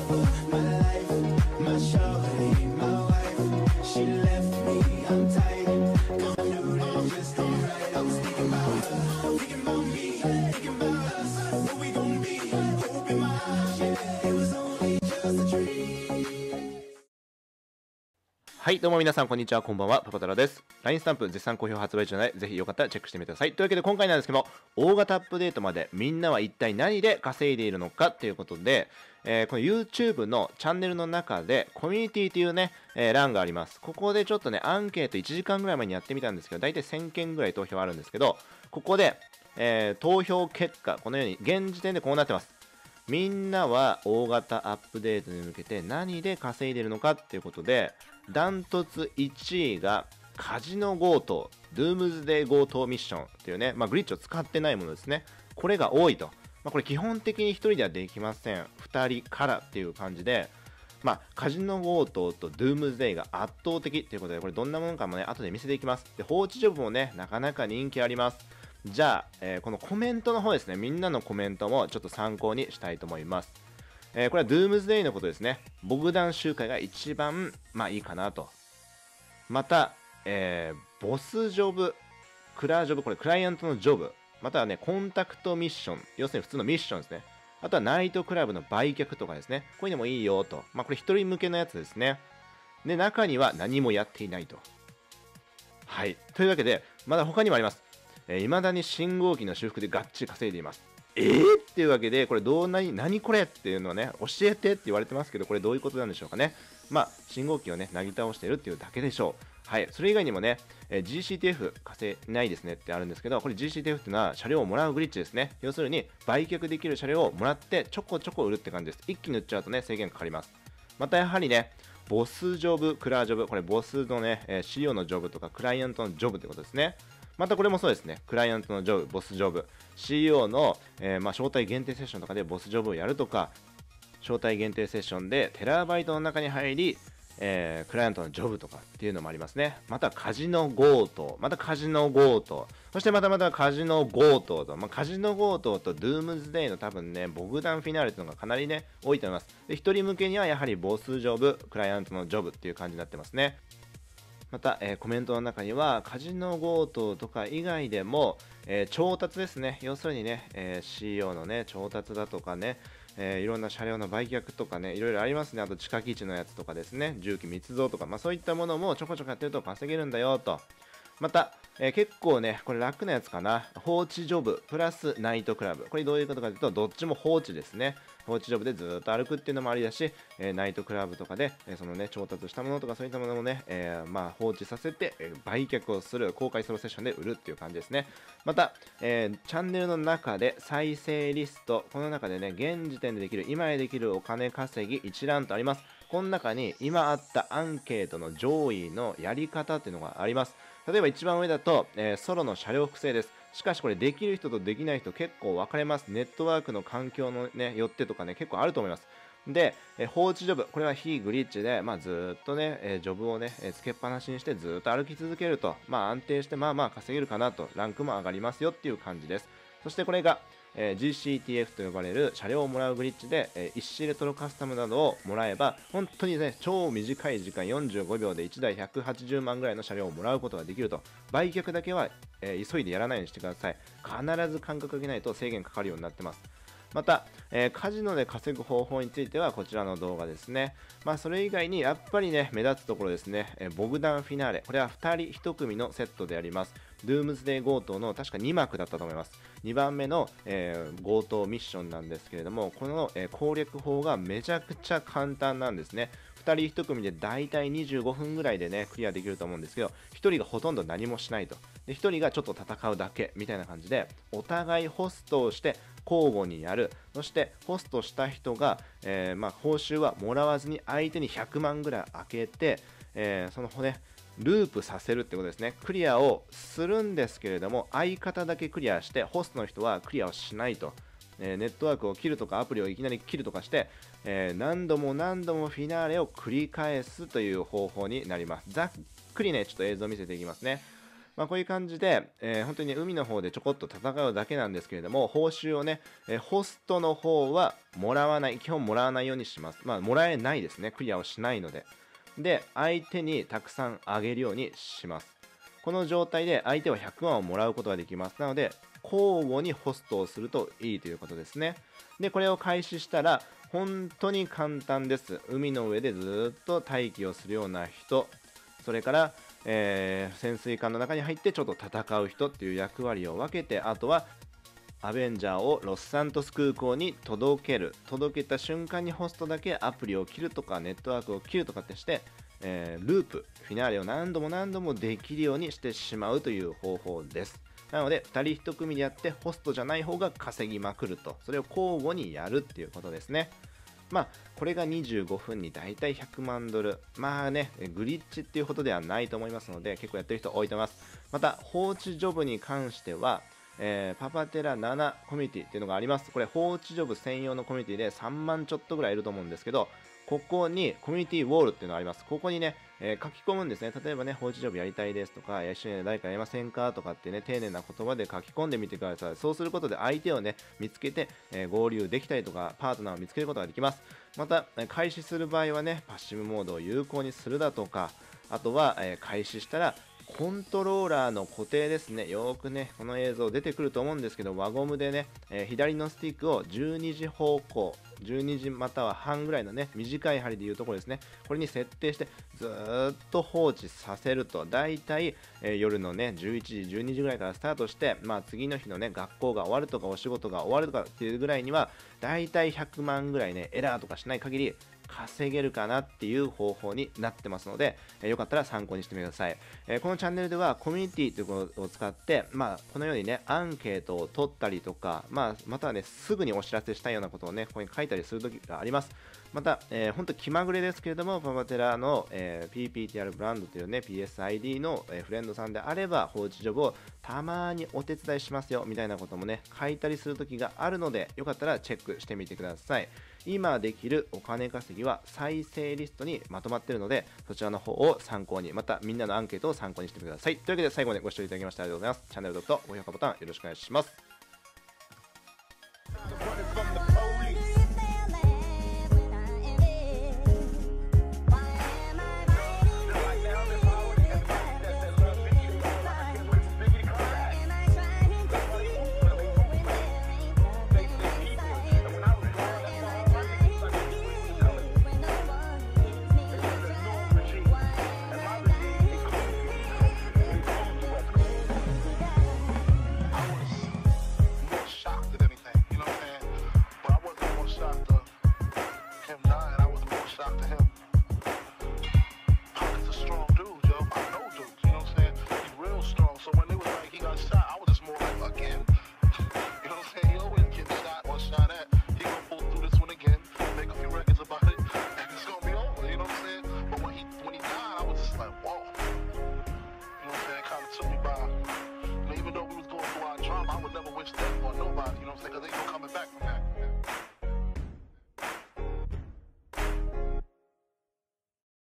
over my life, my shorty, my wife. She left me, I'm tight. Cause I knew that it just ain't right. I was thinking about her, thinking about me, thinking about us. What we gon' be? Hope in my eyes, yeah. It was only just a dream. はい、どうも皆さん、こんにちは、こんばんは、パパタラです。LINE スタンプ絶賛好評発売中なので、ぜひよかったらチェックしてみてください。というわけで、今回なんですけども、大型アップデートまでみんなは一体何で稼いでいるのかということで、この YouTube のチャンネルの中で、コミュニティというね、欄があります。ここでちょっとね、アンケート1時間ぐらい前にやってみたんですけど、だいたい1000件ぐらい投票あるんですけど、ここで、投票結果、このように、現時点でこうなってます。みんなは大型アップデートに向けて何で稼いでいるのかっていうことで、ダントツ1位がカジノ強盗、ドゥームズデー強盗ミッションっていうね、グリッチを使ってないものですね。これが多いと。これ基本的に1人ではできません。2人からっていう感じで、カジノ強盗とドゥームズデイが圧倒的っていうことで、これどんなものかもね、後で見せていきます。で、放置ジョブもね、なかなか人気あります。じゃあ、このコメントの方ですね、みんなのコメントもちょっと参考にしたいと思います。これはドゥームズデイのことですね。ボグダン集会が一番、いいかなと。また、ボスジョブ、クラージョブ、これクライアントのジョブ。またはね、コンタクトミッション。要するに普通のミッションですね。あとはナイトクラブの売却とかですね。こういうのもいいよと。これ一人向けのやつですね。で、中には何もやっていないと。はい。というわけで、まだ他にもあります。未だに信号機の修復でがっちり稼いでいます。っていうわけで、これ何これっていうのをね、教えてって言われてますけど、これどういうことなんでしょうかね。信号機をね、なぎ倒しているっていうだけでしょう。はい。それ以外にもね、GCTF 稼いないですねってあるんですけど、これ GCTF っていうのは車両をもらうグリッチですね。要するに、売却できる車両をもらってちょこちょこ売るって感じです。一気に売っちゃうとね、制限かかります。またやはりね、ボスジョブ、クラージョブ、これボスのね、CEO のジョブとかクライアントのジョブってことですね。またこれもそうですね。クライアントのジョブ、ボスジョブ、CEO の、招待限定セッションとかでボスジョブをやるとか、招待限定セッションでテラバイトの中に入り、クライアントのジョブとかっていうのもありますね。またカジノ強盗、またカジノ強盗、そしてまたカジノ強盗と、カジノ強盗とドゥームズデイの多分ね、ボグダンフィナーレっていうのがかなりね、多いと思います。で、一人向けにはやはりボスジョブ、クライアントのジョブっていう感じになってますね。また、コメントの中にはカジノ強盗とか以外でも、調達ですね。要するにね、CEO のね、調達だとかね、いろんな車両の売却とかね、いろいろありますね。あと地下基地のやつとかですね、重機密造とか、そういったものもちょこちょこやってると稼げるんだよと。また、結構ね、これ楽なやつかな。放置ジョブ、プラスナイトクラブ。これどういうことかというと、どっちも放置ですね。放置ジョブでずっと歩くっていうのもありだし、ナイトクラブとかで、そのね、調達したものとかそういったものもね、放置させて、売却をする、公開ソロセッションで売るっていう感じですね。また、チャンネルの中で再生リスト、この中でね、現時点でできる、今へできるお金稼ぎ一覧とあります。この中に今あったアンケートの上位のやり方っていうのがあります。例えば一番上だと、ソロの車両複製です。しかしこれできる人とできない人結構分かれます。ネットワークの環境のね、よってとかね、結構あると思います。で、放置ジョブ。これは非グリッチで、ずっとね、ジョブをね、つけっぱなしにしてずっと歩き続けると、安定して稼げるかなと、ランクも上がりますよっていう感じです。そしてこれが、GCTF と呼ばれる車両をもらうグリッチで、1レトロカスタムなどをもらえば、本当にね、超短い時間45秒で1台180万ぐらいの車両をもらうことができると。売却だけは、急いでやらないようにしてください。必ず間隔空けないと制限かかるようになってます。また、カジノで稼ぐ方法についてはこちらの動画ですね。それ以外にやっぱりね、目立つところですね、ボグダンフィナーレ。これは2人1組のセットであります。ドゥームズデイ強盗の確か2幕だったと思います。2番目の、強盗ミッションなんですけれども、この、攻略法がめちゃくちゃ簡単なんですね。2人1組でだいたい25分ぐらいでね、クリアできると思うんですけど、1人がほとんど何もしないと。で、1人がちょっと戦うだけみたいな感じで、お互いホストをして交互にやる。そしてホストした人が、報酬はもらわずに相手に100万ぐらい開けて、そのね、ループさせるってことですね。クリアをするんですけれども、相方だけクリアして、ホストの人はクリアをしないと。ネットワークを切るとかアプリをいきなり切るとかして、何度も何度もフィナーレを繰り返すという方法になります。ざっくりね、ちょっと映像を見せていきますね。 こういう感じで、本当に、ね、海の方でちょこっと戦うだけなんですけれども、報酬をね、ホストの方はもらわない、基本もらわないようにします。もらえないですね、クリアをしないので。で、相手にたくさんあげるようにします。この状態で相手は100万をもらうことができます。なので、交互にホストをするといいということですね。で、これを開始したら、本当に簡単です。海の上でずっと待機をするような人、それから、潜水艦の中に入ってちょっと戦う人っていう役割を分けて、あとはアベンジャーをロスサントス空港に届けた瞬間にホストだけアプリを切るとかネットワークを切るとかってして、ループフィナーレを何度もできるようにしてしまうという方法です。なので2人1組でやってホストじゃない方が稼ぎまくると、それを交互にやるっていうことですね。これが25分にだいたい100万ドル。グリッチっていうことではないと思いますので、結構やってる人多いと思います。また、放置ジョブに関しては、パパテラ7コミュニティっていうのがあります。これ、放置ジョブ専用のコミュニティで3万ちょっとぐらいいると思うんですけど、ここにコミュニティウォールっていうのがあります。ここにね、書き込むんですね。例えばね、放置ジョブやりたいですとか、一緒に誰かやりませんかとかってね、丁寧な言葉で書き込んでみてください。そうすることで相手をね、見つけて、合流できたりとか、パートナーを見つけることができます。また、開始する場合はね、パッシブモードを有効にするだとか、あとは、開始したら、コントローラーの固定ですね。よーくね、この映像出てくると思うんですけど、輪ゴムでね、左のスティックを12時方向、12時または半ぐらいのね、短い針でいうところですね。これに設定して、ずーっと放置させると、だいたい、夜のね、11時、12時ぐらいからスタートして、次の日のね、学校が終わるとか、お仕事が終わるとかっていうぐらいには、だいたい100万ぐらいね、エラーとかしない限り、稼げるかなっていう方法になってますので、よかったら参考にしてみてください。このチャンネルではコミュニティということを使って、このようにね、アンケートを取ったりとか、またはね、すぐにお知らせしたいようなことをね、ここに書いたりするときがあります。また、本当気まぐれですけれども、パパテラの、PPTR ブランドというね、PSID の、フレンドさんであれば、放置ジョブをたまにお手伝いしますよ、みたいなこともね、書いたりするときがあるので、よかったらチェックしてみてください。今できるお金稼ぎは再生リストにまとまっているので、そちらの方を参考に、またみんなのアンケートを参考にしてみてください。というわけで最後までご視聴いただきましてありがとうございます。チャンネル登録と高評価ボタンよろしくお願いします。 Even though we was going through our drama, I would never wish death on nobody, you know what I'm saying? 'Cause